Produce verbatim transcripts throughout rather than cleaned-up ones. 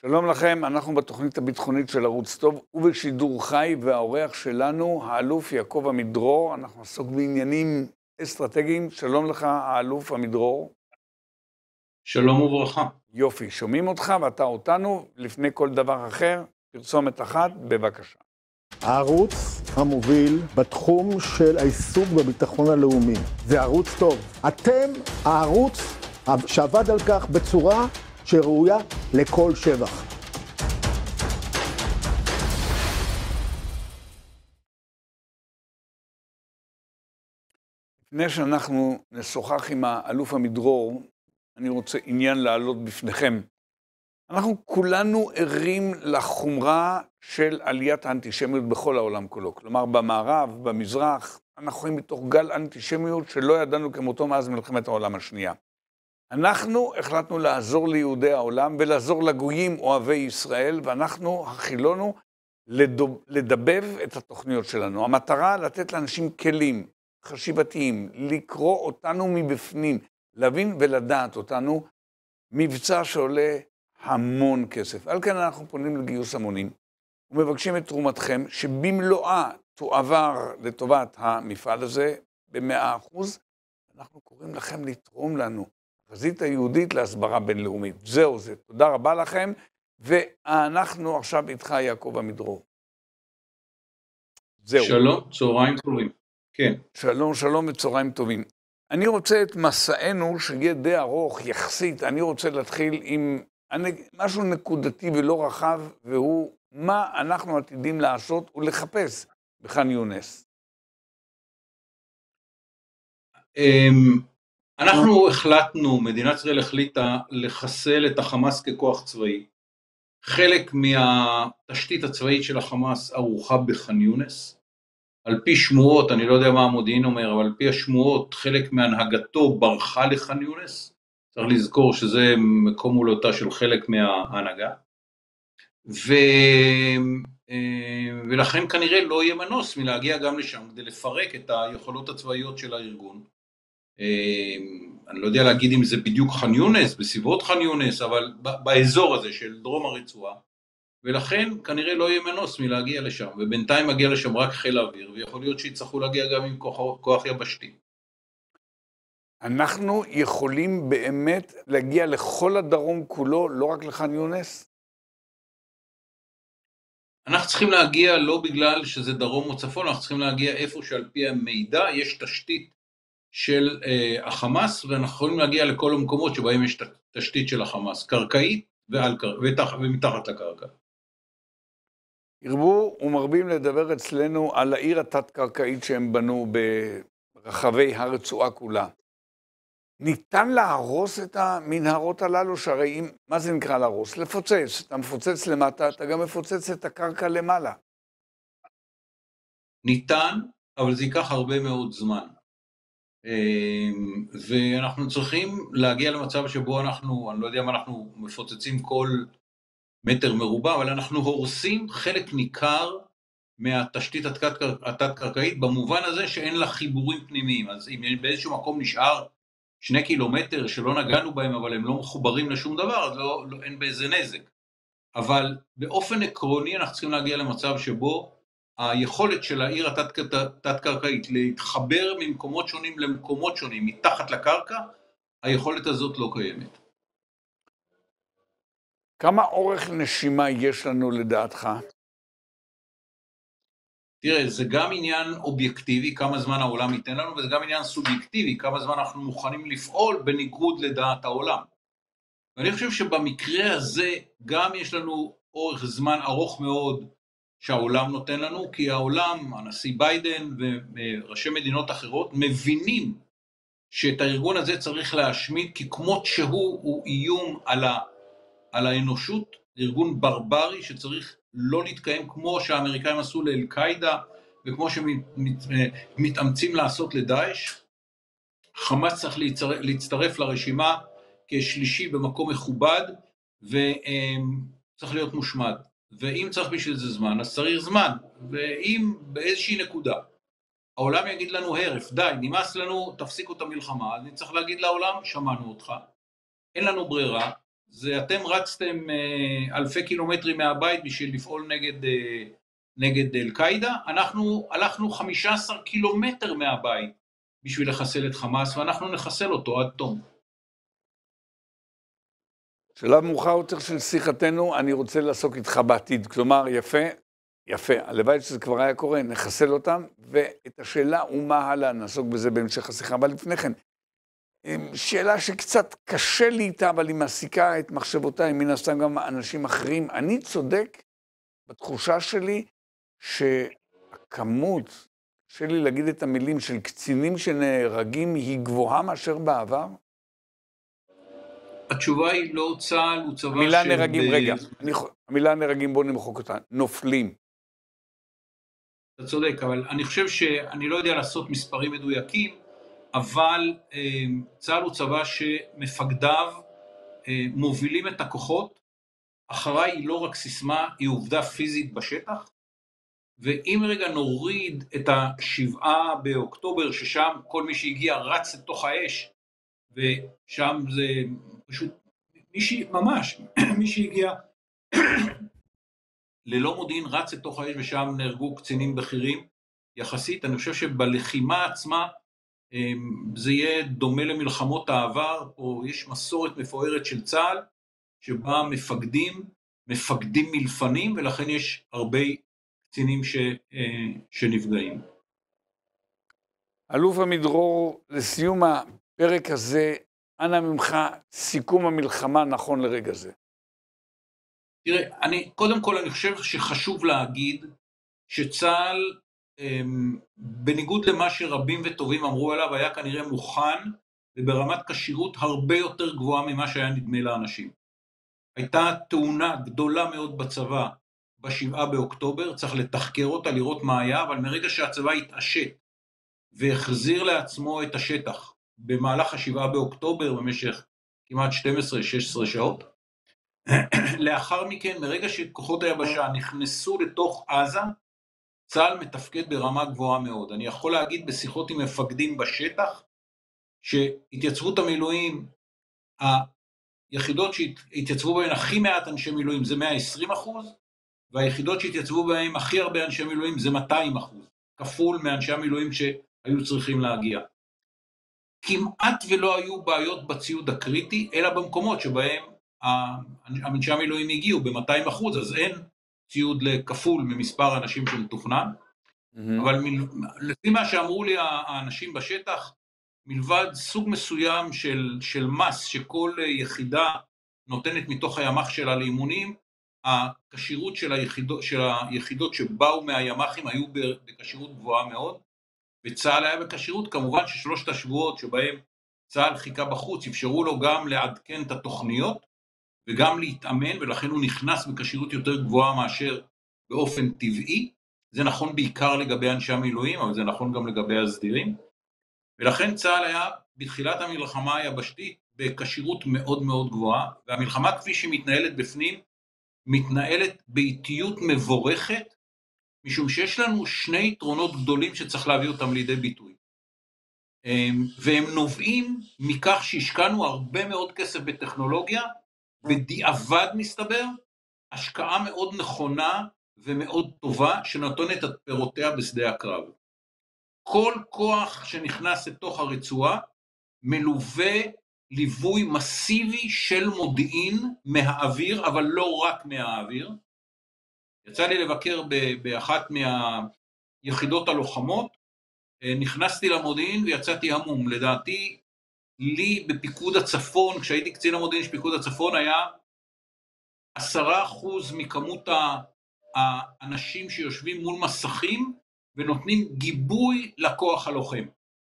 שלום לכם, אנחנו בתוכנית הביטחונית של ערוץ טוב ובשידור חי, והאורח שלנו, האלוף יעקב עמידרור. אנחנו נעסוק בעניינים אסטרטגיים. שלום לך, האלוף עמידרור. שלום וברכה. יופי, שומעים אותך ואתה אותנו. לפני כל דבר אחר, פרסומת אחת, בבקשה. הערוץ המוביל בתחום של העיסוק בביטחון הלאומי זה ערוץ טוב. אתם הערוץ שעבד על כך בצורה שראויה לכל שבח. לפני שאנחנו נשוחח עם האלוף עמידרור, אני רוצה עניין להעלות בפניכם. אנחנו כולנו ערים לחומרה של עליית האנטישמיות בכל העולם כולו. כלומר, במערב, במזרח, אנחנו חיים בתוך גל אנטישמיות שלא ידענו כמותו מאז מלחמת העולם השנייה. אנחנו החלטנו לעזור ליהודי העולם ולעזור לגויים אוהבי ישראל, ואנחנו החילונו לדבב את התוכניות שלנו. המטרה לתת לאנשים כלים חשיבתיים, לקרוא אותנו מבפנים, להבין ולדעת אותנו, מבצע שעולה המון כסף. על כן אנחנו פונים לגיוס המונים ומבקשים את תרומתכם שבמלואה תועבר לטובת המפעל הזה במאה אחוז. אנחנו קוראים לכם לתרום לנו. החזית היהודית להסברה בינלאומית. זהו זה. תודה רבה לכם, ואנחנו עכשיו איתך יעקב עמידרור. זהו. שלום, צהריים טובים. כן. שלום, שלום וצהריים טובים. אני רוצה את מסענו שיהיה די ארוך יחסית. אני רוצה להתחיל עם משהו נקודתי ולא רחב, והוא מה אנחנו עתידים לעשות ולחפש בח'אן יונס. אנחנו החלטנו, מדינת ישראל החליטה לחסל את החמאס ככוח צבאי. חלק מהתשתית הצבאית של החמאס ערוכה בח'אן יונס. על פי שמועות, אני לא יודע מה המודיעין אומר, אבל על פי השמועות, חלק מהנהגתו ברחה לח'אן יונס. צריך לזכור שזה מקום מולדתה של חלק מההנהגה. ו... ולכן כנראה לא יהיה מנוס מלהגיע גם לשם, כדי לפרק את היכולות הצבאיות של הארגון. אני לא יודע להגיד אם זה בדיוק ח'אן יונס, בסביבות ח'אן יונס, אבל באזור הזה של דרום הרצועה, ולכן כנראה לא יהיה מנוס מלהגיע לשם, ובינתיים מגיע לשם רק חיל האוויר, ויכול להיות שיצטרכו להגיע גם עם כוח, כוח יבשתי. אנחנו יכולים באמת להגיע לכל הדרום כולו, לא רק לח'אן יונס? אנחנו צריכים להגיע לא בגלל שזה דרום או צפון, אנחנו צריכים להגיע איפה שעל פי המידע יש תשתית של uh, החמאס, ואנחנו יכולים להגיע לכל המקומות שבהם יש תשתית של החמאס, קרקעית ועל, ותח, ומתחת לקרקע. הרבו ומרבים לדבר אצלנו על העיר התת-קרקעית שהם בנו ברחבי הרצועה כולה. ניתן להרוס את המנהרות הללו, שהרי אם, מה זה נקרא להרוס? לפוצץ. אתה מפוצץ למטה, אתה גם מפוצץ את הקרקע למעלה. ניתן, אבל זה ייקח הרבה מאוד זמן. ואנחנו צריכים להגיע למצב שבו אנחנו, אני לא יודע אם אנחנו מפוצצים כל מטר מרובע, אבל אנחנו הורסים חלק ניכר מהתשתית התת-קרקעית, במובן הזה שאין לה חיבורים פנימיים. אז אם באיזשהו מקום נשאר שני קילומטר שלא נגענו בהם, אבל הם לא מחוברים לשום דבר, אז לא, לא, אין באיזה נזק. אבל באופן עקרוני אנחנו צריכים להגיע למצב שבו היכולת של העיר התת-קרקעית להתחבר ממקומות שונים למקומות שונים, מתחת לקרקע, היכולת הזאת לא קיימת. כמה אורך נשימה יש לנו לדעתך? תראה, זה גם עניין אובייקטיבי, כמה זמן העולם ייתן לנו, וזה גם עניין סובייקטיבי, כמה זמן אנחנו מוכנים לפעול בניגוד לדעת העולם. ואני חושב שבמקרה הזה גם יש לנו אורך זמן ארוך מאוד שהעולם נותן לנו, כי העולם, הנשיא ביידן וראשי מדינות אחרות, מבינים שאת הארגון הזה צריך להשמיד, כי כמות שהוא הוא איום על, ה, על האנושות, ארגון ברברי שצריך לא להתקיים כמו שהאמריקאים עשו לאל-קאידה, וכמו שמתאמצים לעשות לדאעש. חמאס צריך להצטרף לרשימה כשלישי במקום מכובד, וצריך להיות מושמד. ואם צריך בשביל זה זמן, אז צריך זמן. ואם באיזושהי נקודה העולם יגיד לנו הרף, די, נמאס לנו, תפסיקו את המלחמה, אז אני צריך להגיד לעולם, שמענו אותך, אין לנו ברירה, זה אתם רצתם אה, אלפי קילומטרים מהבית בשביל לפעול נגד, אה, נגד אל-קאידה, אנחנו הלכנו חמישה עשר קילומטר מהבית בשביל לחסל את חמאס, ואנחנו נחסל אותו עד תום. שלב מאוחר יותר של שיחתנו, אני רוצה לעסוק איתך בעתיד. כלומר, יפה, יפה, הלוואי שזה כבר היה קורה, נחסל אותם, ואת השאלה ומה הלאה, נעסוק בזה בהמשך השיחה. אבל לפני כן, שאלה שקצת קשה לי איתה, אבל היא מעסיקה את מחשבותיי, מן הסתם גם אנשים אחרים. אני צודק בתחושה שלי שהכמות, קשה לי להגיד את המילים, של קצינים שנהרגים היא גבוהה מאשר בעבר? התשובה היא לא צה"ל, הוא צבא המילה של... נהרגים, רגע, אני, המילה נהרגים, בואו נמחוק אותה, נופלים. אתה צודק, אבל אני חושב שאני לא יודע לעשות מספרים מדויקים, אבל אה, צה"ל הוא צבא שמפקדיו אה, מובילים את הכוחות, אחריי היא לא רק סיסמה, היא עובדה פיזית בשטח, ואם רגע נוריד את השבעה באוקטובר, ששם כל מי שהגיע רץ לתוך האש, ושם זה פשוט, מי ש... ממש, מי שהגיע ללא מודיעין רץ לתוך האש, ושם נהרגו קצינים בכירים, יחסית, אני חושב שבלחימה עצמה, זה יהיה דומה למלחמות העבר, או יש מסורת מפוארת של צה"ל, שבה מפקדים, מפקדים מלפנים, ולכן יש הרבה קצינים ש, שנפגעים. אלוף עמידרור, לסיום הפרק הזה, אנא ממך, סיכום המלחמה נכון לרגע זה. תראה, אני, קודם כל אני חושב שחשוב להגיד, שצה"ל, בניגוד למה שרבים וטובים אמרו עליו, היה כנראה מוכן, וברמת קשירות הרבה יותר גבוהה ממה שהיה נדמה לאנשים. הייתה תאונה גדולה מאוד בצבא, בשבעה באוקטובר, צריך לתחקר אותה, לראות מה היה, אבל מרגע שהצבא התעשת, והחזיר לעצמו את השטח, במהלך השבעה באוקטובר, במשך כמעט שתים עשרה שש עשרה שעות, לאחר מכן, מרגע שכוחות היבשה נכנסו לתוך עזה, צה"ל מתפקד ברמה גבוהה מאוד. אני יכול להגיד בשיחות עם מפקדים בשטח, שהתייצבות המילואים, היחידות שהתייצבו בהן הכי מעט אנשי מילואים זה מאה ועשרים אחוז, והיחידות שהתייצבו בהן הכי הרבה אנשי מילואים זה מאתיים אחוז, כפול מאנשי המילואים שהיו צריכים להגיע. כמעט ולא היו בעיות בציוד הקריטי, אלא במקומות שבהם אנשי המילואים הגיעו ב-מאתיים אחוז, אז אין ציוד לכפול ממספר האנשים שמתוכנן, mm-hmm. אבל מל... לפי מה שאמרו לי האנשים בשטח, מלבד סוג מסוים של, של מס שכל יחידה נותנת מתוך הימ"ח שלה לאימונים, הקשירות של היחידות, של היחידות שבאו מהימ"חים היו בקשירות גבוהה מאוד, וצה"ל היה בקשירות, כמובן ששלושת השבועות שבהם צה"ל חיכה בחוץ, אפשרו לו גם לעדכן את התוכניות, וגם להתאמן, ולכן הוא נכנס בקשירות יותר גבוהה מאשר באופן טבעי. זה נכון בעיקר לגבי אנשי המילואים, אבל זה נכון גם לגבי הסדירים. ולכן צה"ל היה בתחילת המלחמה היבשתית בקשירות מאוד מאוד גבוהה, והמלחמה כפי שהיא מתנהלת בפנים, מתנהלת באיטיות מבורכת, משום שיש לנו שני יתרונות גדולים שצריך להביא אותם לידי ביטוי. והם נובעים מכך שהשקענו הרבה מאוד כסף בטכנולוגיה, בדיעבד מסתבר, השקעה מאוד נכונה ומאוד טובה, שנותנת את פירותיה בשדה הקרב. כל כוח שנכנס לתוך הרצועה, מלווה ליווי מסיבי של מודיעין מהאוויר, אבל לא רק מהאוויר. יצא לי לבקר באחת מהיחידות הלוחמות, נכנסתי למודיעין ויצאתי המום. לדעתי, לי בפיקוד הצפון, כשהייתי קצין המודיעין של פיקוד הצפון, היה עשרה אחוז מכמות האנשים שיושבים מול מסכים, ונותנים גיבוי לכוח הלוחם.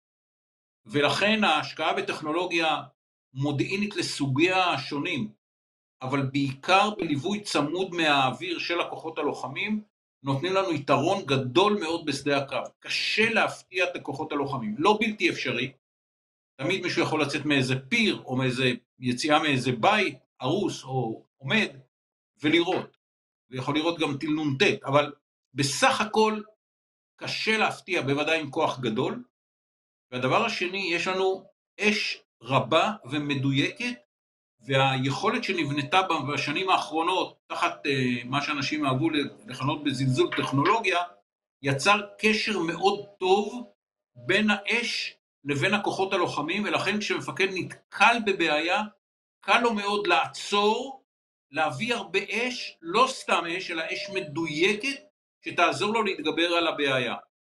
ולכן ההשקעה בטכנולוגיה מודיעינית לסוגיה השונים, אבל בעיקר בליווי צמוד מהאוויר של הכוחות הלוחמים, נותנים לנו יתרון גדול מאוד בשדה הקרב. קשה להפתיע את הכוחות הלוחמים, לא בלתי אפשרי. תמיד מישהו יכול לצאת מאיזה פיר, או מאיזה יציאה מאיזה בית, ארוס או עומד, ולראות. ויכול לראות גם טיל נ"ט, אבל בסך הכל קשה להפתיע, בוודאי עם כוח גדול. והדבר השני, יש לנו אש רבה ומדויקת, והיכולת שנבנתה בשנים האחרונות, תחת uh, מה שאנשים אהבו לכנות בזלזול טכנולוגיה, יצר קשר מאוד טוב בין האש לבין הכוחות הלוחמים, ולכן כשמפקד נתקל בבעיה, קל לו מאוד לעצור, להביא הרבה אש, לא סתם אש, אלא אש מדויקת, שתעזור לו להתגבר על הבעיה.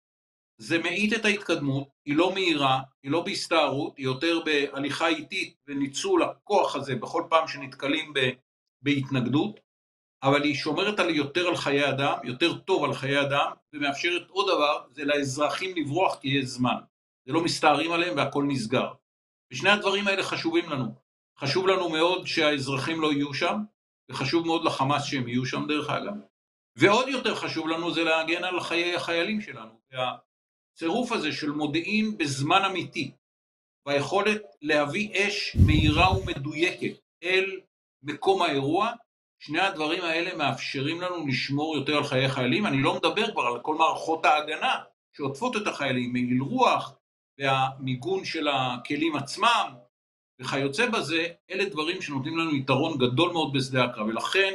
זה מעיט את ההתקדמות, היא לא מהירה, היא לא בהסתערות, היא יותר בהליכה איטית וניצול הכוח הזה בכל פעם שנתקלים ב, בהתנגדות, אבל היא שומרת על יותר על חיי אדם, יותר טוב על חיי אדם, ומאפשרת עוד דבר, זה לאזרחים לברוח כי יש זמן. זה לא מסתערים עליהם והכל נסגר. ושני הדברים האלה חשובים לנו. חשוב לנו מאוד שהאזרחים לא יהיו שם, וחשוב מאוד לחמאס שהם יהיו שם דרך אגב. ועוד יותר חשוב לנו זה להגן על חיי החיילים שלנו. והצירוף הזה של מודיעין בזמן אמיתי, והיכולת להביא אש מהירה ומדויקת אל מקום האירוע, שני הדברים האלה מאפשרים לנו לשמור יותר על חיי חיילים. אני לא מדבר כבר על כל מערכות ההגנה שעוטפות את החיילים, מעיל רוח והמיגון של הכלים עצמם וכיוצא בזה, אלה דברים שנותנים לנו יתרון גדול מאוד בשדה הקרב. ולכן,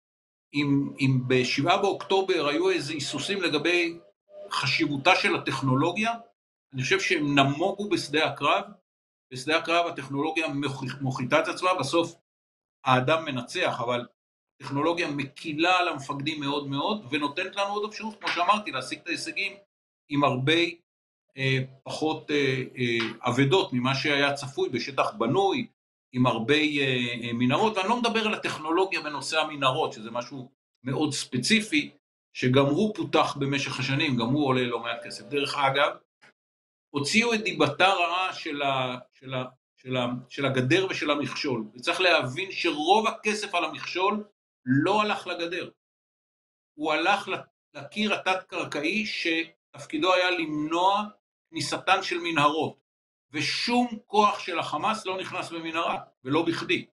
אם, אם בשבעה באוקטובר היו איזה היסוסים לגבי חשיבותה של הטכנולוגיה, אני חושב שהם נמוגו בשדה הקרב. בשדה הקרב הטכנולוגיה מוכיחה את עצמה, בסוף האדם מנצח, אבל טכנולוגיה מקילה על המפקדים מאוד מאוד, ונותנת לנו עוד אפשרות, כמו שאמרתי, להשיג את ההישגים עם הרבה אה, פחות אה, אה, עבדות ממה שהיה צפוי בשטח בנוי, עם הרבה אה, אה, מנהרות, ואני לא מדבר על הטכנולוגיה בנושא המנהרות, שזה משהו מאוד ספציפי, שגם הוא פותח במשך השנים, גם הוא עולה לא מעט כסף. דרך אגב, הוציאו את דיבתה רעה של, ה, של, ה, של, ה, של הגדר ושל המכשול, וצריך להבין שרוב הכסף על המכשול לא הלך לגדר, הוא הלך לקיר התת-קרקעי שתפקידו היה למנוע כניסתן של מנהרות, ושום כוח של החמאס לא נכנס במנהרה, ולא בכדי.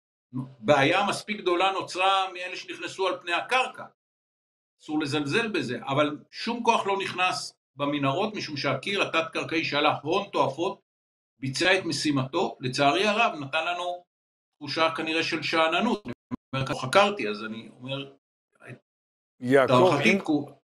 בעיה מספיק גדולה נוצרה מאלה שנכנסו על פני הקרקע, אסור לזלזל בזה, אבל שום כוח לא נכנס במנהרות, משום שהקיר התת-קרקעי שעלה הון תועפות, ביצע את משימתו, לצערי הרב נתן לנו תחושה כנראה של שאננות, אני אומר כך חקרתי, אז אני אומר, יעקב, אם...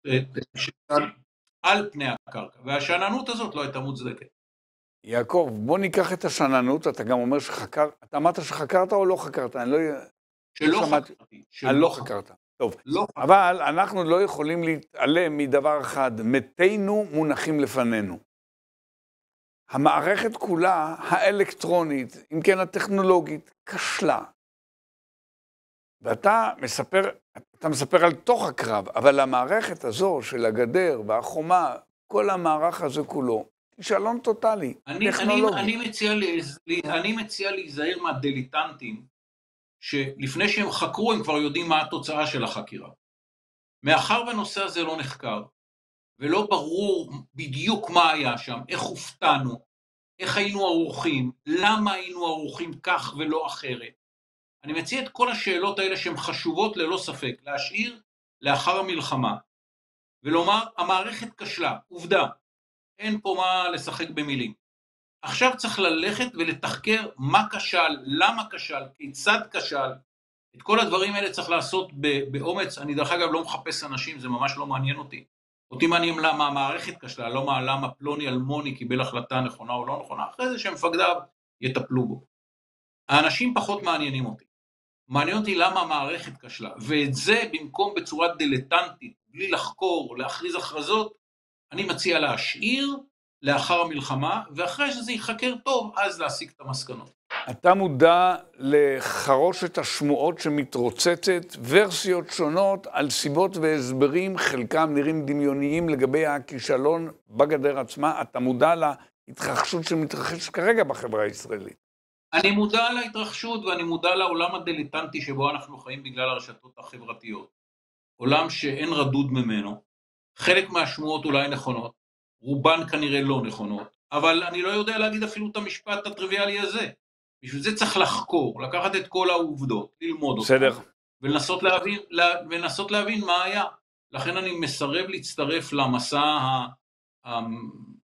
על פני הקרקע, והשאננות הזאת לא הייתה מוצדקת. יעקב, בוא ניקח את השאננות, אתה גם אומר שחקר, אתה אמרת שחקרת או לא חקרת? אני לא... שלא חקרתי. אני לא חקרת. טוב, לא. אבל אנחנו לא יכולים להתעלם מדבר אחד, מתינו מונחים לפנינו. המערכת כולה, האלקטרונית, אם כן הטכנולוגית, כשלה. ואתה מספר, אתה מספר על תוך הקרב, אבל המערכת הזו של הגדר והחומה, כל המערך הזה כולו, כישלון טוטלי, אני, טכנולוגי. אני, אני, מציע לי, אני מציע להיזהר מהדיליטנטים, שלפני שהם חקרו הם כבר יודעים מה התוצאה של החקירה. מאחר והנושא הזה לא נחקר, ולא ברור בדיוק מה היה שם, איך הופתענו, איך היינו ערוכים, למה היינו ערוכים כך ולא אחרת. אני מציע את כל השאלות האלה שהן חשובות ללא ספק, להשאיר לאחר המלחמה, ולומר, המערכת כשלה, עובדה, אין פה מה לשחק במילים. עכשיו צריך ללכת ולתחקר מה כשל, למה כשל, כיצד כשל. את כל הדברים האלה צריך לעשות באומץ. אני דרך אגב לא מחפש אנשים, זה ממש לא מעניין אותי. אותי מעניין למה המערכת כשלה, לא מה, למה פלוני אלמוני קיבל החלטה נכונה או לא נכונה, אחרי זה שמפקדיו יטפלו בו. האנשים פחות מעניינים אותי. מעניין אותי למה המערכת כשלה, ואת זה במקום בצורה דילטנטית, בלי לחקור, להכריז הכרזות, אני מציע להשאיר לאחר המלחמה, ואחרי שזה ייחקר טוב, אז להסיק את המסקנות. אתה מודע לחרושת השמועות שמתרוצצת, ורסיות שונות על סיבות והסברים, חלקם נראים דמיוניים לגבי הכישלון בגדר עצמה, אתה מודע להתרחשות שמתרחשת כרגע בחברה הישראלית. אני מודע להתרחשות ואני מודע לעולם הדיליטנטי שבו אנחנו חיים בגלל הרשתות החברתיות. עולם שאין רדוד ממנו, חלק מהשמועות אולי נכונות, רובן כנראה לא נכונות, אבל אני לא יודע להגיד אפילו את המשפט הטריוויאלי הזה. בשביל זה צריך לחקור, לקחת את כל העובדות, ללמוד אותן, ולנסות להבין, ולנסות להבין מה היה. לכן אני מסרב להצטרף למסע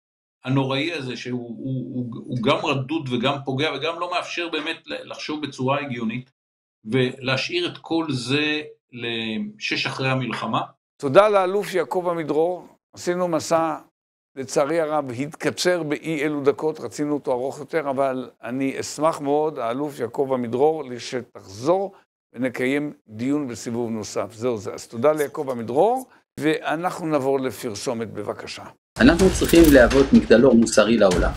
הנוראי הזה, שהוא הוא, הוא, הוא גם רדוד וגם פוגע וגם לא מאפשר באמת לחשוב בצורה הגיונית, ולהשאיר את כל זה לשש אחרי המלחמה. תודה לאלוף יעקב עמידרור, עשינו מסע, לצערי הרב, התקצר באי אלו דקות, רצינו אותו ארוך יותר, אבל אני אשמח מאוד, האלוף יעקב עמידרור, שתחזור ונקיים דיון בסיבוב נוסף. זהו זה. אז תודה ליעקב עמידרור, ואנחנו נעבור לפרסומת בבקשה. אנחנו צריכים להוות מגדלור מוסרי לעולם.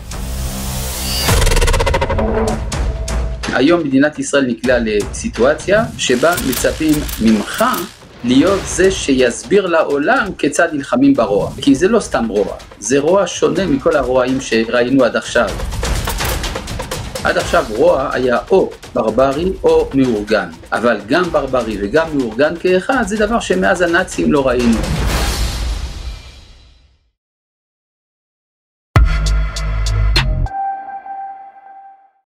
היום מדינת ישראל נקלעה לסיטואציה שבה מצפים ממך להיות זה שיסביר לעולם כיצד נלחמים ברוע. כי זה לא סתם רוע, זה רוע שונה מכל הרועים שראינו עד עכשיו. עד עכשיו רוע היה או ברברי או מאורגן, אבל גם ברברי וגם מאורגן כאחד זה דבר שמאז הנאצים לא ראינו.